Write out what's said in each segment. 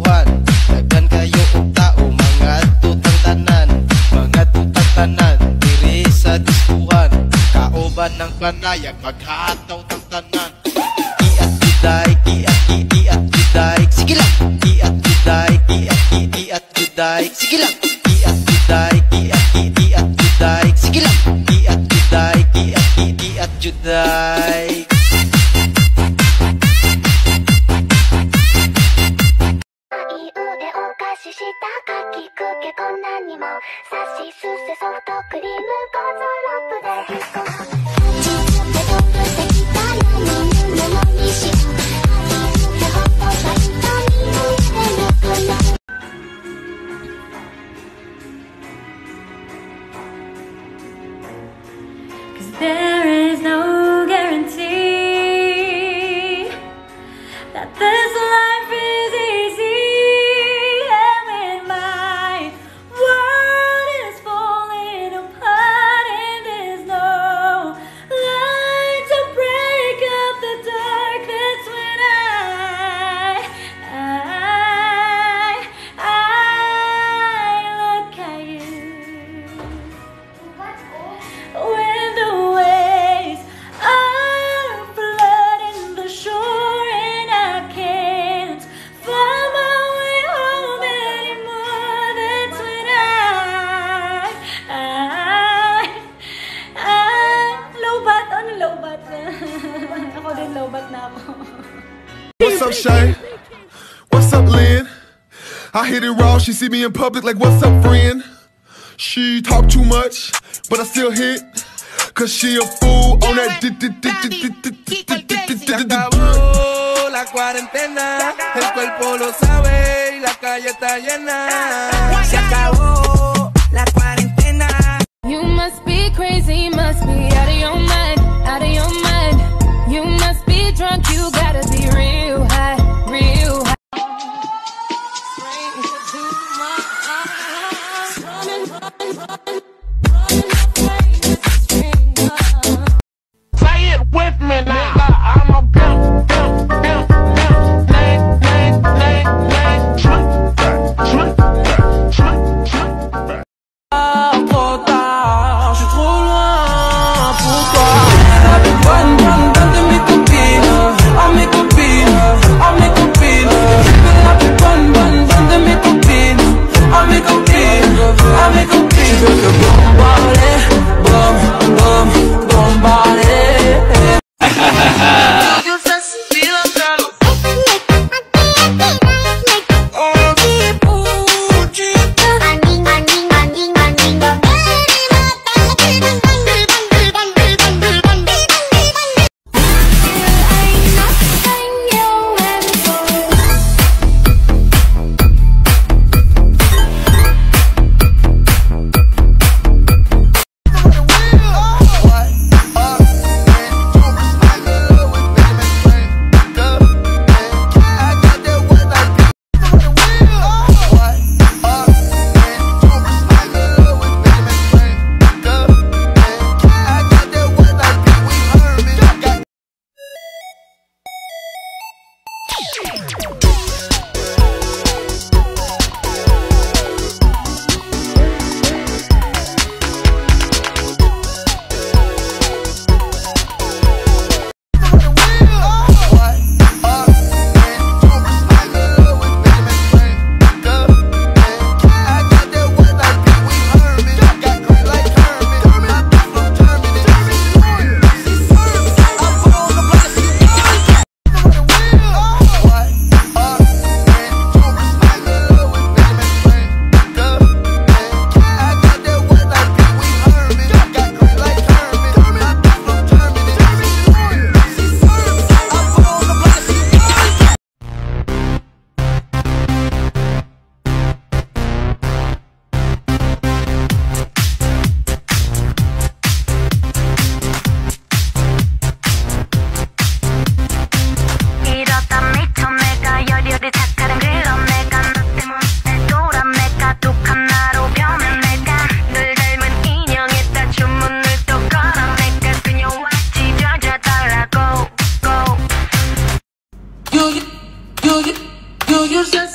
diskuhan. Daghan kayo og tao, mga tutang tanan, mga tutang tanan diri sa diskuhan. Kauban ng panayag, maghataw tang tanan. Iat juday, iat juday, sige lang. Iat juday, iat juday, sige lang. Iat juday, iat juday, sige lang. Iat juday, iat juday. There is no guarantee that this life is easy, and when my world is falling apart and there's no light to break up the darkness, when I look at you. When the waves are flooding the shore and I can't find my way home anymore, that's when lowbat. Ano lowbat? Ako din lowbat na ako. What's up, Shay? What's up, Lynn? I hit it raw, she see me in public like, what's up, friend? She talk too much, but I still hit, cause she a fool on that. Se acabó la cuarentena, el cuerpo lo sabe y la calle está llena. Se acabó la cuarentena. You must be crazy, must be out of your mind, out of your mind. You must be drunk, you gotta be real high, real high. Say it with me now. I'm a pimp, pimp, pimp, pimp. Lay, je suis trop loin pour toi.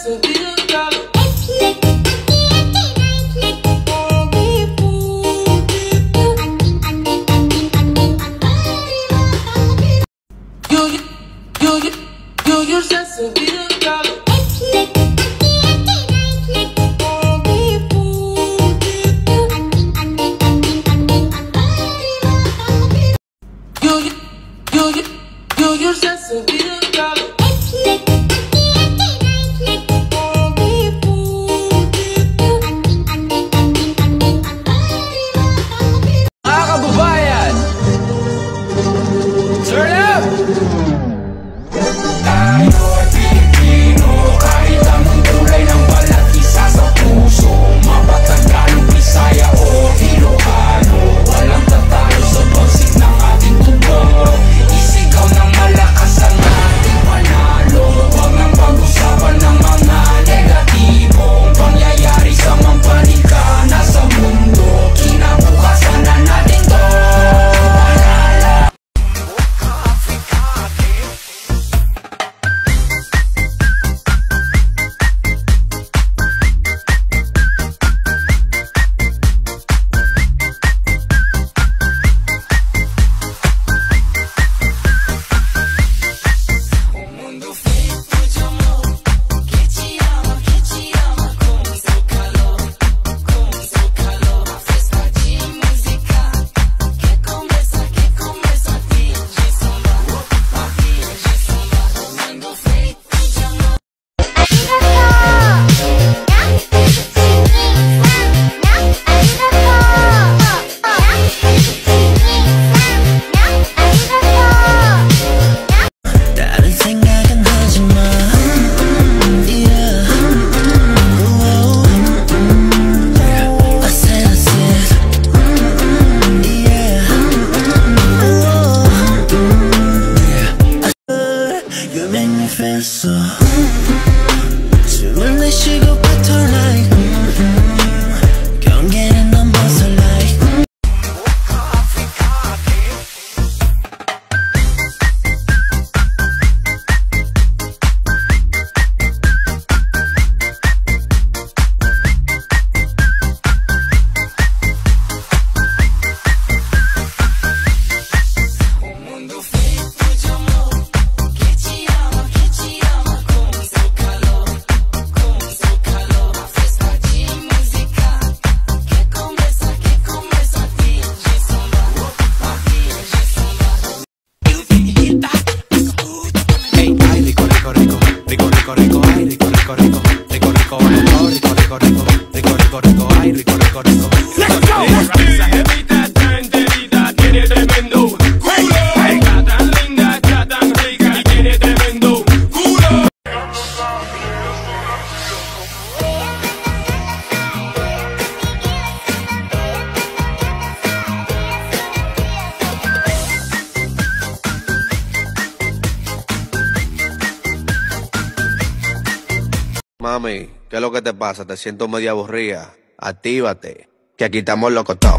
Mami, ¿qué es lo que te pasa? Te siento media aburrida. Actívate, que aquí estamos locos todos,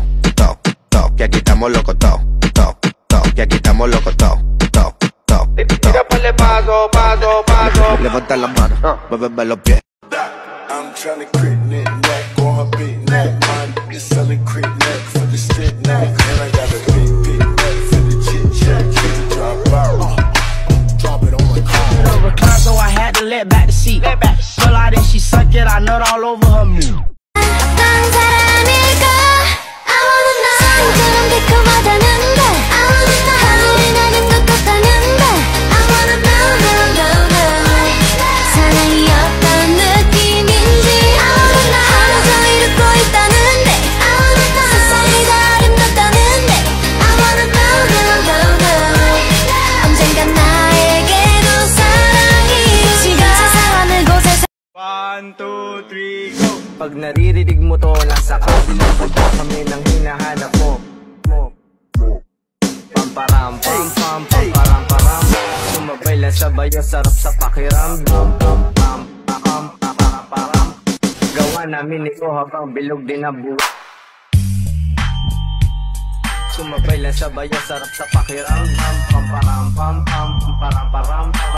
que aquí estamos locos todos, que aquí estamos locos todos, Tira para el paso, paso, paso. Levanta las manos, muéveme los pies. I'm trying to crit neck on her big neck. My nigga selling crit neck for the stick neck. And I got a big neck for the chit chat. Drop out, drop it on my car. Recline, so I had to let back the seat. Pull out and she suck it, I nut all over her meat. Pag naririnig mo to, nasa kapunta kami ng hinahanap mo. Pamparam, pam, pam, pamparam, param. Sumabay lang sabayo, sarap sa pakiramdam. Pam, pam, pam, pamparam, param. Gawa namin ito habang bilog din ang buwan. Sumabay lang sabayo, sarap sa pakiramdam. Pamparam, pam, pam, pamparam, param.